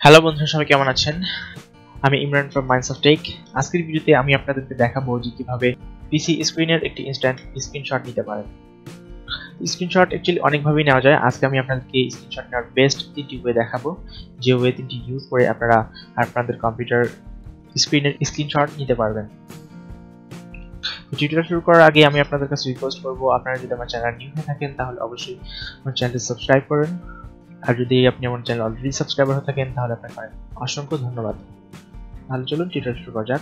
Hello বন্ধুরা, সবাই কেমন আছেন? আমি Imran from minds of tech. আজকের ভিডিওতে আমি আপনাদেরকে দেখাবো যে কিভাবে পিসি স্ক্রিনের একটি ইনস্ট্যান্ট স্ক্রিনশট নিতে পারেন। স্ক্রিনশট অ্যাকচুয়ালি অনেকভাবেই নেওয়া যায়। আজকে আমি আপনাদেরকে স্ক্রিনশট নেওয়ার বেস্ট 3টি ওয়ে দেখাবো, যে ওয়ে 3টি ইউজ করে আপনারা আপনাদের কম্পিউটার স্ক্রিনের স্ক্রিনশট নিতে পারবেন। টিউটোরিয়াল শুরু করার আগে আমি আপনাদের কাছে রিকোয়েস্ট করব, আপনারা যদি আমার চ্যানেল নিউ হয়ে থাকেন তাহলে অবশ্যই আমার চ্যানেলটি সাবস্ক্রাইব করুন, আর যদি আপনি আমার চ্যানেল অলরেডি সাবস্ক্রাইবার হয়ে থাকেন তাহলে আপনাকে অসংখ্য ধন্যবাদ। তাহলে চলুন টিউটোরিয়াল শুরু করা যাক।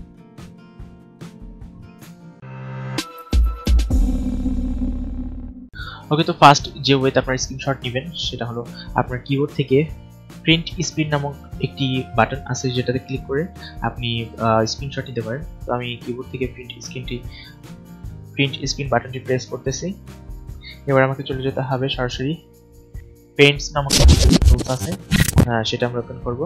ওকে, তো ফার্স্ট যে ওয়েতে আপনারা স্ক্রিনশট নেবেন সেটা হলো আপনার কিবোর্ড থেকে প্রিন্ট স্ক্রিন নামক একটি বাটন আছে, যেটাতে ক্লিক করে আপনি স্ক্রিনশট নিতে পারেন। তো আমি কিবোর্ড থেকে প্রিন্ট স্ক্রিন বাটনটি প্রেস করতেছি। এবার আমাকে চলে যেতে হবে সরাসরি পেন্টস নামক একটি টুলস আছে, সেটা আমরা ওপেন করব।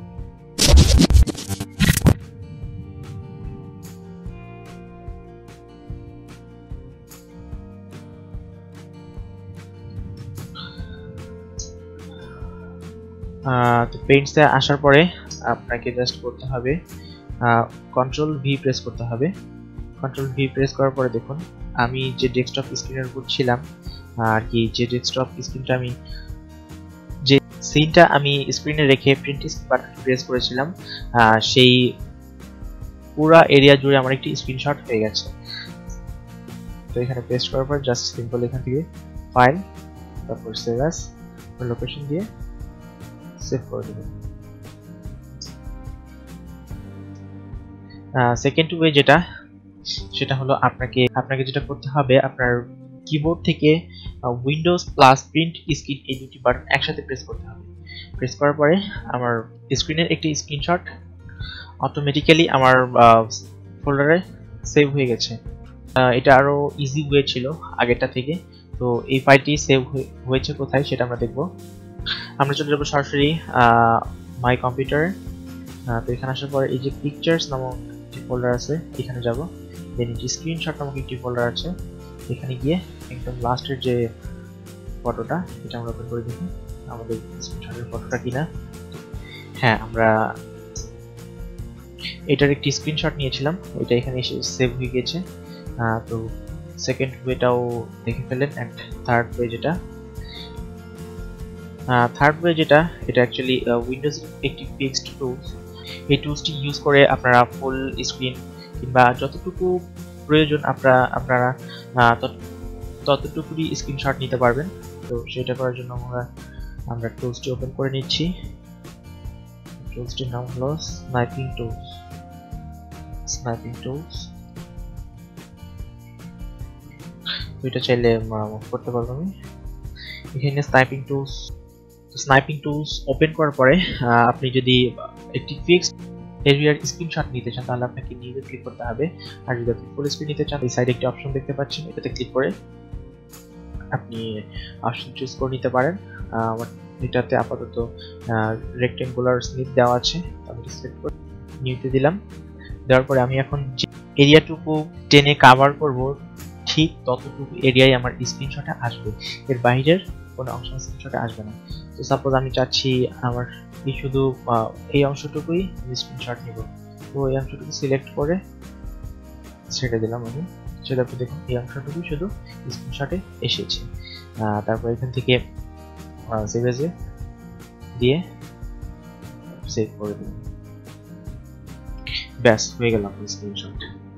তো পেন্টসে আসার পরে আপনাকে জাস্ট করতে হবে কন্ট্রোল ভি প্রেস করতে হবে। কন্ট্রোল ভি প্রেস করার পরে দেখুন আমি যে ডেস্কটপ স্ক্রিনের উপর ছিলাম, আর কি যে ডেস্কটপ স্ক্রিনটা আমি যে সিনটা আমি স্ক্রিনে রেখে প্রিন্ট স্ক্রিন বাটন প্রেস করেছিলাম, সেই পুরো এরিয়া জুড়ে আমার একটি স্ক্রিনশট হয়ে গেছে। তো এখানে পেস্ট করার পর জাস্ট সিম্পল এখান থেকে ফাইল, তারপর সেভ অ্যাজ লোকেশন দিয়ে সেভ করে দেবেন। সেকেন্ড ওয়ে সেটা হলো আপনাকে যেটা করতে হবে, আপনার কিবোর্ড থেকে উইন্ডোজ প্লাস প্রিন্ট স্ক্রিন এই দুটি বাটন একসাথে প্রেস করতে হবে। প্রেস করার পরে আমার স্ক্রিনের একটি স্ক্রিনশট অটোমেটিক্যালি আমার ফোল্ডারে সেভ হয়ে গেছে। এটা আরো ইজি ওয়ে ছিল আগেরটা থেকে। তো এই ফাইলটি সেভ হয়েছে কোথায় সেটা আমরা দেখব। আমরা চলে যাবো সরাসরি মাই কম্পিউটার। তো এখানে আসার পরে এই যে পিকচার্স নামক একটি ফোল্ডার আছে, এখানে যাব। দেন এই যে স্ক্রিনশট নামক একটি ফোল্ডার আছে, এখানে গিয়ে একদম লাস্টের যে ফটোটা এটা আমরা ওপেন করে দেখি আমাদের স্ক্রিনশটের ফটোটা কিনা। হ্যাঁ, আমরা এটার একটি স্ক্রিনশট নিয়েছিলাম, এটা এখানে এসে সেভ হয়ে গেছে। তো সেকেন্ড ওয়েটাও দেখে ফেলেন। অ্যান্ড থার্ড ওয়ে যেটা এটা অ্যাকচুয়ালি উইন্ডোজ একটি ফিক্সড টুলস। এই টুলসটি ইউজ করে আপনারা ফুল স্ক্রিন কিংবা যতটুকু প্রয়োজন আপনারা ততটুকুই স্ক্রিনশট নিতে পারবেন। তো সেটা করার জন্য আমরা টুলসটি ওপেন করে নিচ্ছি। টুলসটির নাম হলো স্নাইপিং টুলস। তো এটা চাইলে করতে পারবো আমি। এখানে স্নাইপিং টুলস ওপেন করার পরে আপনি যদি একটি ফিক্সড এরিয়ার স্ক্রিনশট নিতে চান তাহলে আপনাকে নিউতে ক্লিক করতে হবে। আর যদি আপনি ফুল স্ক্রিন নিতে চান, এই সাইডে একটি অপশন দেখতে পাচ্ছেন, এটাতে ক্লিক করে আপনি অপশন চুজ করে নিতে পারেন। আমার এটাতে আপাতত রেক্টেঙ্গুলার স্নিপ দেওয়া আছে, আমি সিলেক্ট করে নিউতে দিলাম। দেওয়ার পরে আমি এখন যে এরিয়াটুকু টেনে কভার করব ঠিক ততটুকু এরিয়ায় আমার স্ক্রিনশটে আসবে, এর বাইরের কোনো অংশ স্ক্রিনশটে আসবে না। তো সাপোজ আমি চাচ্ছি আমার শুধু এই অংশটুকুই স্ক্রিনশট নিব, তো এই অংশটুকু সিলেক্ট করে ছেড়ে দিলাম আমি। সেটা দেখুন এই অংশটুকু শুধু স্ক্রিনশটে এসেছে। তারপর এখান থেকে সেভ এজে দিয়ে সেভ করে দিলাম, ব্যাস হয়ে গেল আপনার স্ক্রিনশট।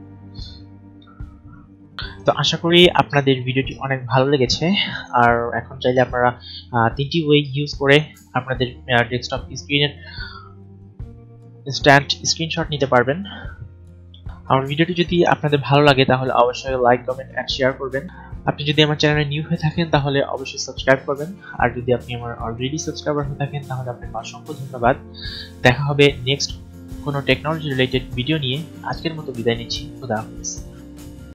তো আশা করি আপনাদের ভিডিওটি অনেক ভালো লেগেছে। আর এখন চাইলে আপনারা 3টি ওয়ে ইউজ করে আপনাদের ডেস্কটপ স্ক্রিনের ইনস্ট্যান্ট স্ক্রিনশট নিতে পারবেন। আমার ভিডিওটি যদি আপনাদের ভালো লাগে তাহলে অবশ্যই লাইক, কমেন্ট এন্ড শেয়ার করবেন। আপনি যদি আমার চ্যানেলে নিউ হয়ে থাকেন তাহলে অবশ্যই সাবস্ক্রাইব করবেন, আর যদি আপনি আমার অলরেডি সাবস্ক্রাইবার হয়ে থাকেন তাহলে আপনাকে অসংখ্য ধন্যবাদ। দেখা হবে নেক্সট কোনো টেকনোলজি রিলেটেড ভিডিও নিয়ে। আজকের মতো বিদায় নিচ্ছি, খোদা হাফেজ।